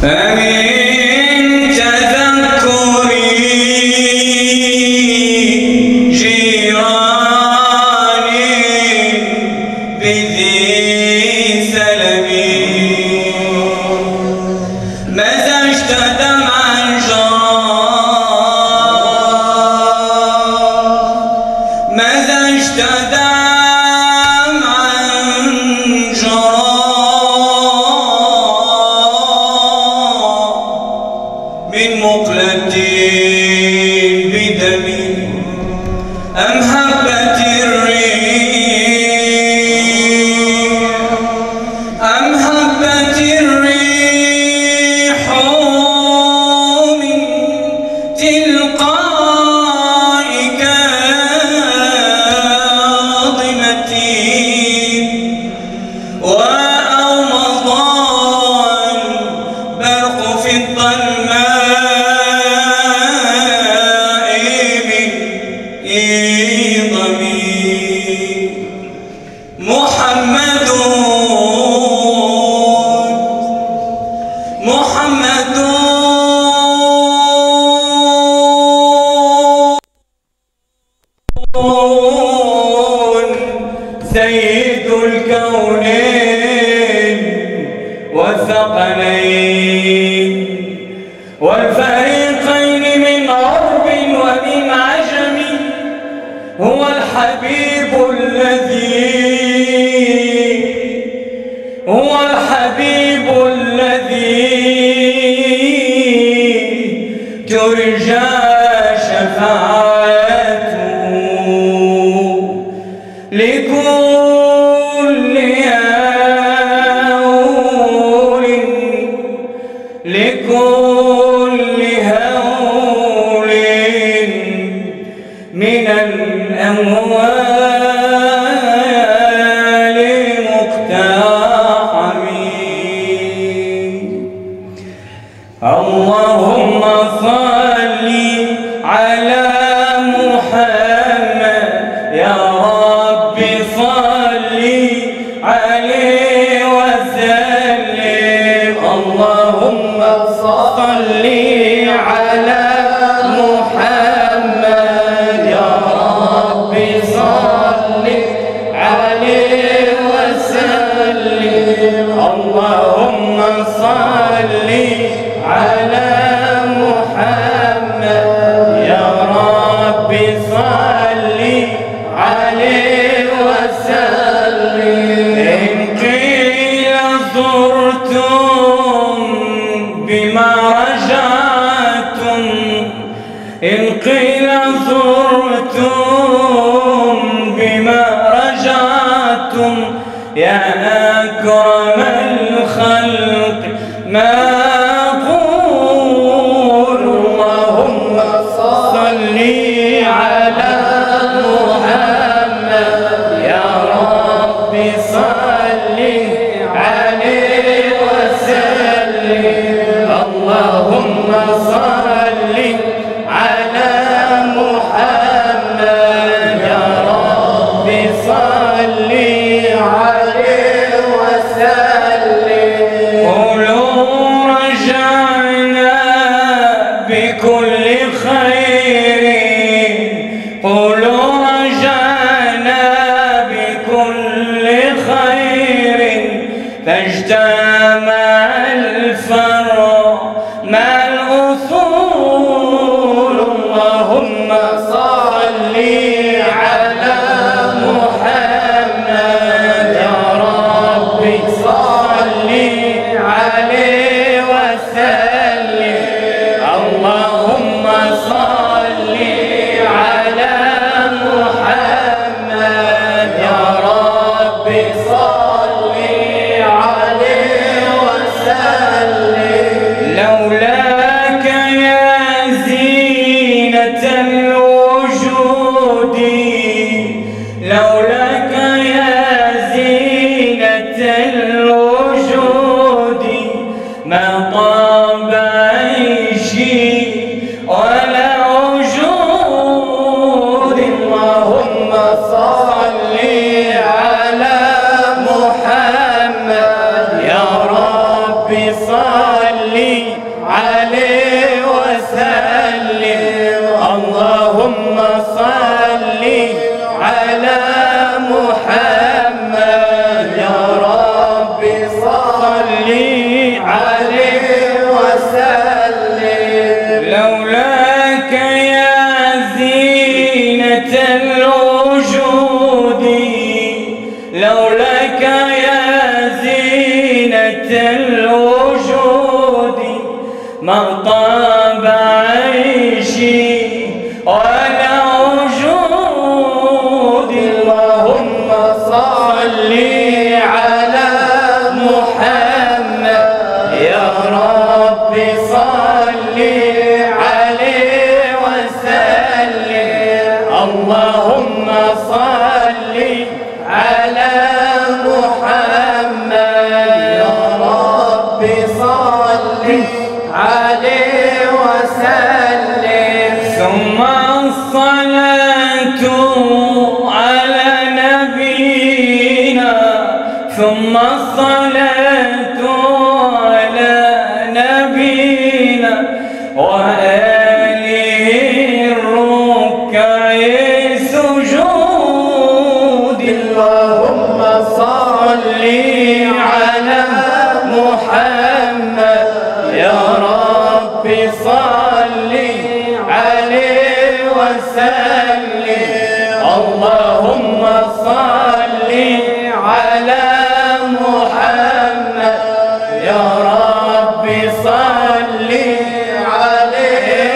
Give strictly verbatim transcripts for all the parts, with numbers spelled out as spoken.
فمن تذكري جيراني بذي سلمي مزجت دمعا جرى مزجت دمعا جرى من مقلة بدمي أم هبت الريح أم هبت الريح من تلقاء كاظمتي وأومض البرق في الظلماء محمد محمد سيد الكونين والثقلين والفريقين من غرب ومن عجم هو الحبيب الذي هو الحبيب الذي ترجى شفاعته لكل هول لكل هول من الأموال مقتحمين. اللهم صل على محمد يا رب صل عليه وسلم. اللهم صل على محمد يا رب صل عليه وسلم. اللهم صل على محمد يا رب صل عليه وسلم. إن قيل زرتم بما رجعتم إن قيل زرتم بما رجعتم يا أكرم الخلق ما أقول. اللهم صل على محمد يا رب صل عليه وسلم. اللهم صل على محمد يا رب صل عليه وسلم. قولوا رجعنا بكل خير قولوا رجعنا بكل خير فاجتمع الفرع مع الأصول. اللهم صل على محمد يا رب صل عليه وسلم. اللهم صل على محمد يا رب صل عليه وسلم. لولاك يا زينة الوجود لولاك يا زينة الوجود ما طاب عيشي ولا وجود. اللهم صل على محمد يا رب صل عليه وسلم. لولاك يا زينة الوجود، لولاك يا زينة الوجود ما طاب عيشي ولا وجودي. اللهم صل على محمد يا رب صل عليه وسلم. اللهم صل على محمد يا رب صل عليه وسلم. ثم الصلاة على نبينا، ثم الصلاة على نبينا وآله الركع سجود. اللهم صل على محمد يا رب صل عليه وسلم. اللهم صل على محمد يا رب صل عليه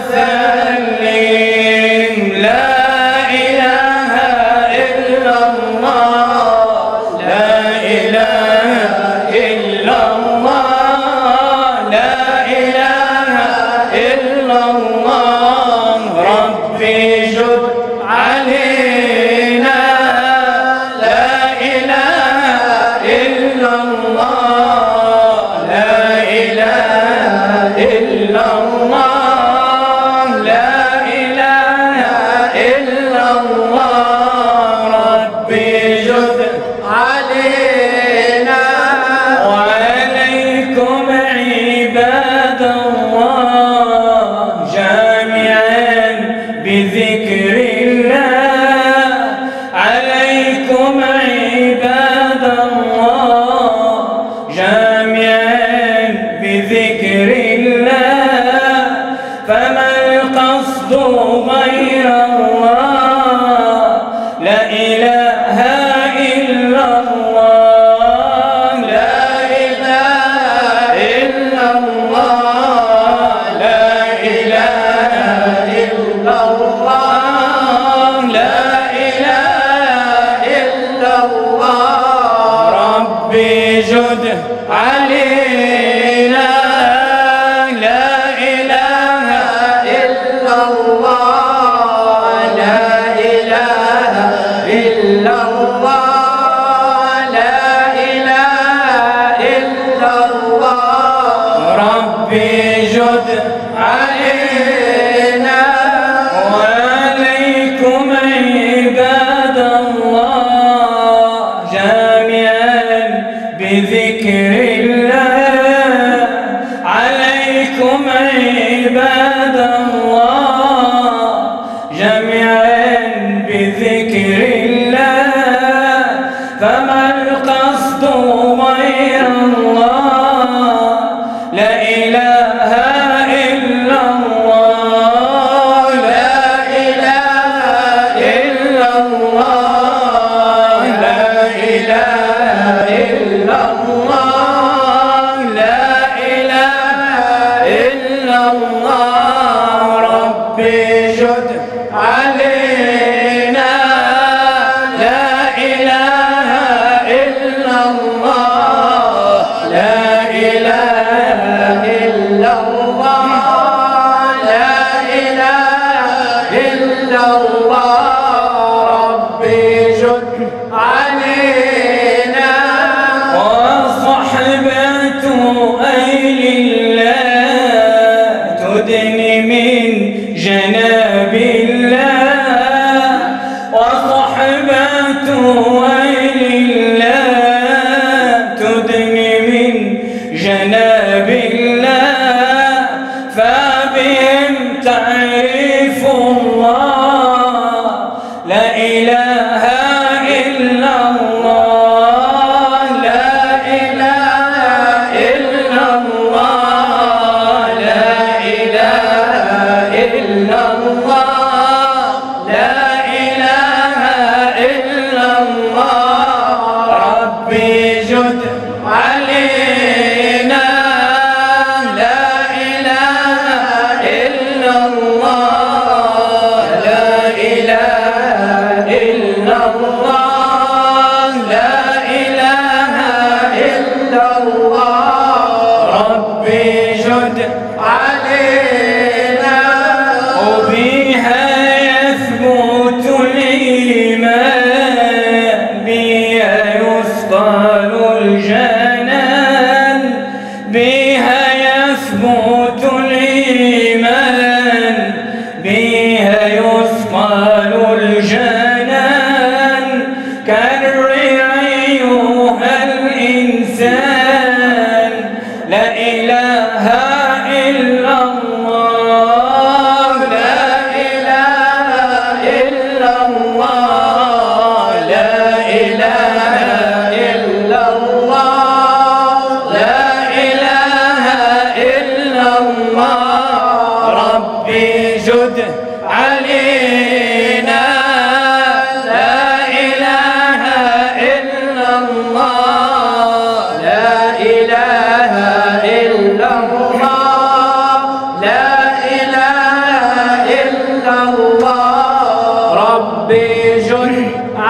وسلم. لا إله إلا الله، لا إله إلا الله، لا إله إلا الله. ربي جد علينا، لا إله إلا الله، لا إله إلا الله، لا إله إلا الله. ربي جد علينا. وعليكم عباد الله جامعا بذكر الله، عليكم عباد الله جامعا بذكر الله. فما القصد غير الله، لا إله إلا الله، لا إله إلا الله، لا إله إلا الله، لا إله إلا الله. ربي جد علينا، لا إله إلا الله، لا إله إلا الله، لا إله إلا الله. ربي جد علينا. وعليكم عباد الله جامعا بذكر الله، عليكم عباد الله جميعا بذكر الله. فما القصد غير الله، لا إله إلا الله، لا إله إلا الله، لا إله إلا الله، لا إله إلا الله. ربي جد علينا، لا إله إلا الله، لا إله إلا الله، لا إله إلا الله. ربي جد علينا. وصحبة أهل الله تدني من جناب الله، وصحبة أهل الله تدني من جناب الله. فبهم تعرف الله، لا إله إلا الله، لا إله الله ربي جد علينا وبيها يثبت الإيمان بيها يثقل الجنان بيها يثبت الإيمان بيها يثقل الجنان كرر أيها الإنسان لا إله إلا الله لا إله إلا الله لا إله إلا الله لا إله إلا الله ربي جد علينا لا إله إلا الله لا إله إلا الله لا إله إلا الله ربي جد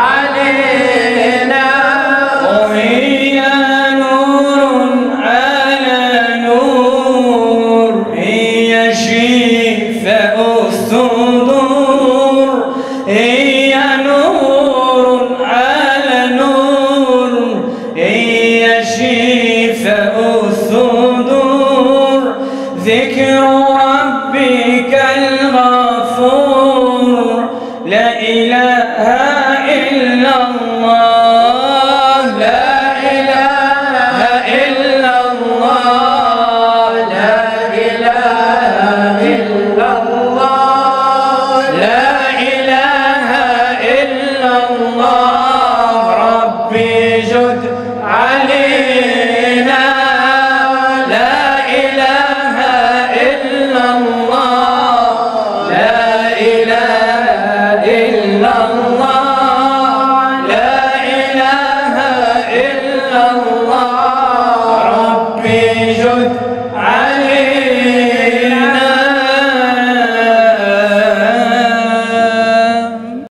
علينا وهي نور على نور هي شفاء الصدور هي نور على نور هي شفاء الصدور ذكر